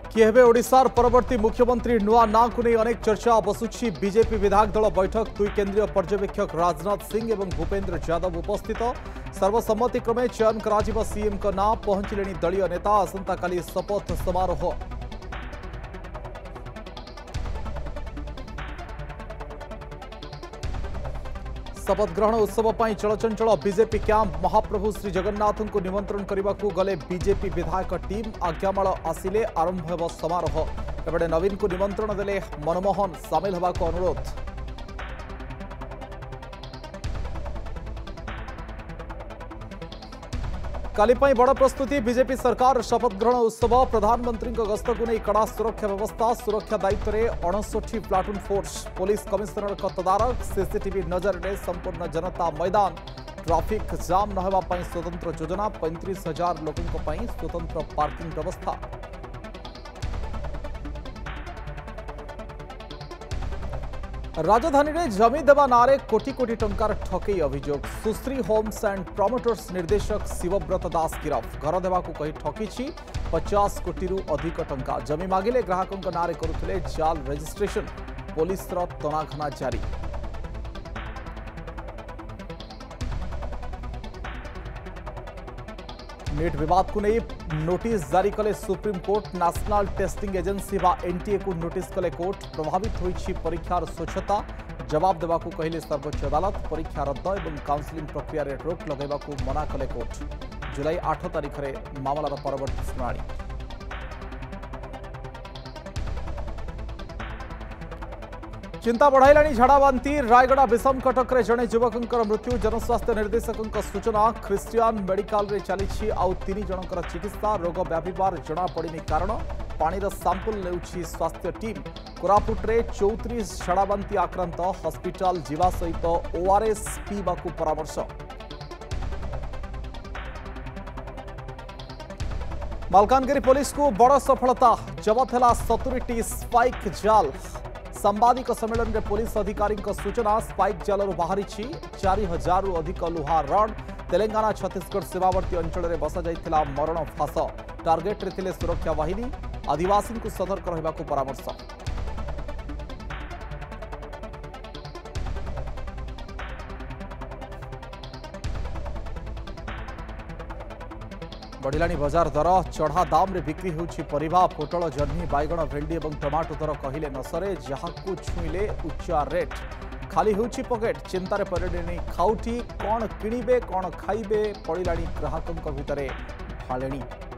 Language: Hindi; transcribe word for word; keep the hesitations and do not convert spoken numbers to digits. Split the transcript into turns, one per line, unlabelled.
किए हेबे ओडिशार परवर्ती मुख्यमंत्री नुआ ना को नहीं अनेक चर्चा बसुछि। बीजेपी विधायक दल बैठक दुई केंद्रीय पर्यवेक्षक राजनाथ सिंह और भूपेन्द्र यादव उपस्थित। सर्वसम्मति क्रमे चयन करा सीएम का ना पहुंचले दलीय नेता। आसंता काली शपथ समारोह। शपथ ग्रहण उत्सव पर चलचंचल बीजेपी कैंप। महाप्रभु श्री जगन्नाथ को निमंत्रण करने को गले बीजेपी विधायक टीम। आज्ञामाल आसिले आरंभ हो समारोह। एबे नवीन को निमंत्रण देले मनमोहन सामिल होगा अनुरोध। काली बड़ प्रस्तुति। बीजेपी सरकार शपथ ग्रहण उत्सव। प्रधानमंत्री गस्त को नहीं कड़ा सुरक्षा व्यवस्था। सुरक्षा दायित्व में अड़सठी प्लाटून फोर्स। पुलिस कमिशनर तदारक। सीसीटीवी नजर में संपूर्ण जनता मैदान। ट्राफिक जाम न होगा स्वतंत्र योजना। पैंतीस हजार लोकों स्वतंत्र पार्किंग व्यवस्था। राजधानी में जमी देवा नारे कोटी कोटी टंकार ठकई अभियोग। सुश्री होम्स एंड प्रमोटर्स निर्देशक शिवव्रत दास गिरफ। घर देवा को कही ठकी पचास कोटी रु अधिक टंका। जमी मागिले ग्राहकों नारे करुथिले जाल रजिस्ट्रेशन। पुलिस तनाघना जारी। नीट विवाद को नहीं नोटिस जारी कले supreme court. National testing agency बा एनटीए को नोटिस कले कोर्ट। प्रभावित होइछि परीक्षार स्वच्छता। जवाब देवा को कहले सर्वोच्च अदालत। परीक्षा रद्द और काउंसिलिंग प्रक्रिया रे रोक लगेबा को मना कले कोर्ट। जुलाई आठ तारिख रे मामलार परवर्ती शुणाणी। चिंता बढ़ाइलाणी झाड़ाबांति। रायगड़ा विषम कटक रे जड़े युवकर मृत्यु। जनस्वास्थ्य निर्देशक सूचना। ख्रिस्टियान मेडिकल रे चली आउ तीन जनकर चिकित्सा। रोग व्यापार जना पड़नी कारण। पानीर सैंपल नेउछि स्वास्थ्य टीम। कोरापुट रे चौतीस झाड़ाबांति आक्रांत। हॉस्पिटल जीवा सहित ओआरएस पीवाकू परामर्श। मालकानगिरी पुलिस को बड़ सफलता। जबत है सतुरी स्पाइक जाल। सांबादिक सम्मेलन में पुलिस अधिकारी सूचना। स्पाइक जाल बाहरी चार हजार रु अधिक लुहा रड। तेलंगाना छत्तीसगढ़ सीमावर्ती अंचल में बसा जाइथिला मरण फास। टार्गेट रे थिले सुरक्षा बाहिनी। आदिवासी को सतर्क रहबा को परामर्श। बढ़िलानी बाजार दर। चढ़ा दाम रे बिक्री होउछि परिबा। पोटल जह्नी बैगण भेंडी और टमाटो दर कहिले न सरे। जहाकू छुईले उच्चा रेट। खाली होउछि पकेट। चिंतार पड़ेनी खाउटी। कौन किणिबे कौन खाइबे पड़िलानी ग्राहकों भितरे भालेणी।